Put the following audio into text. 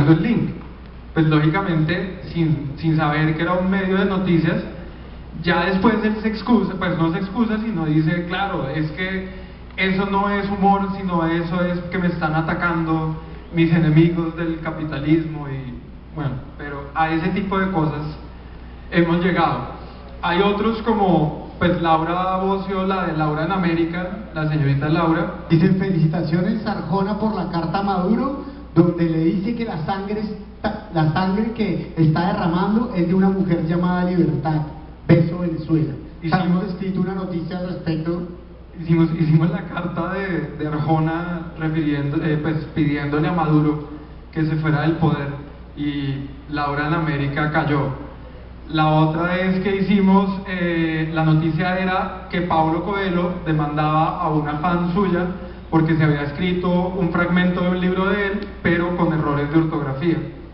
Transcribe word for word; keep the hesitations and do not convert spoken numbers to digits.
buscando el link. Pues lógicamente, sin, sin saber que era un medio de noticias, ya después él se excusa, pues no se excusa, sino dice, claro, es que eso no es humor, sino eso es que me están atacando mis enemigos del capitalismo y bueno, pero a ese tipo de cosas hemos llegado. Hay otros como, pues Laura Bocio, la de Laura en América, la señorita Laura. Dice, felicitaciones Arjona por la carta a Maduro, donde le dice que la sangre, está, la sangre que está derramando es de una mujer llamada Libertad. Beso Venezuela. Hicimos, hemos escrito una noticia al respecto. Hicimos, hicimos la carta de, de Arjona refiriendo, eh, pues pidiéndole a Maduro que se fuera del poder y Laura en América cayó. La otra vez que hicimos, eh, la noticia era que Paulo Coelho demandaba a una fan suya porque se había escrito un fragmento de un libro de él, pero con errores de ortografía.